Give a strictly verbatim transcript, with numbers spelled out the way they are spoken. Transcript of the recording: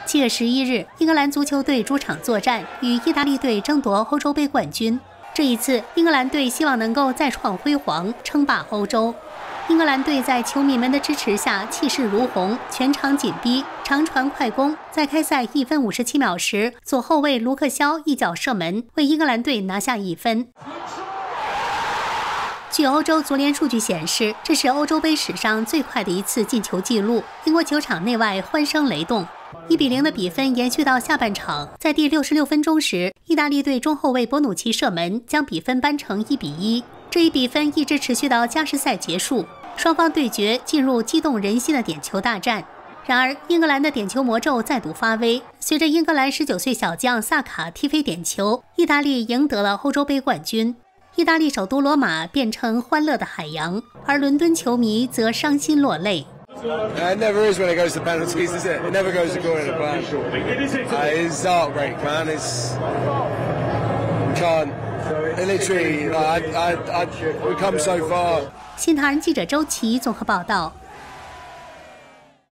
七月十一日，英格兰足球队主场作战，与意大利队争夺欧洲杯冠军。这一次，英格兰队希望能够再创辉煌，称霸欧洲。英格兰队在球迷们的支持下气势如虹，全场紧逼，长传快攻。在开赛一分五十七秒时，左后卫卢克肖一脚射门，为英格兰队拿下一分。据欧洲足联数据显示，这是欧洲杯史上最快的一次进球纪录。英国球场内外欢声雷动，一比零的比分延续到下半场。在第六十六分钟时，意大利队中后卫博努奇射门，将比分扳成一比一。这一比分一直持续到加时赛结束，双方对决进入激动人心的点球大战。然而，英格兰的点球魔咒再度发威，随着英格兰十九岁小将萨卡踢飞点球，意大利赢得了欧洲杯冠军。意大利首都罗马变成欢乐的海洋，而伦敦球迷则伤心落泪。 It never is when it goes to penalties, is it? It never goes according to plan. Uh, it's heartbreak, man. It's we can't. Literally, like, I, I, I, we come so far. 新唐人记者周琦综合报道。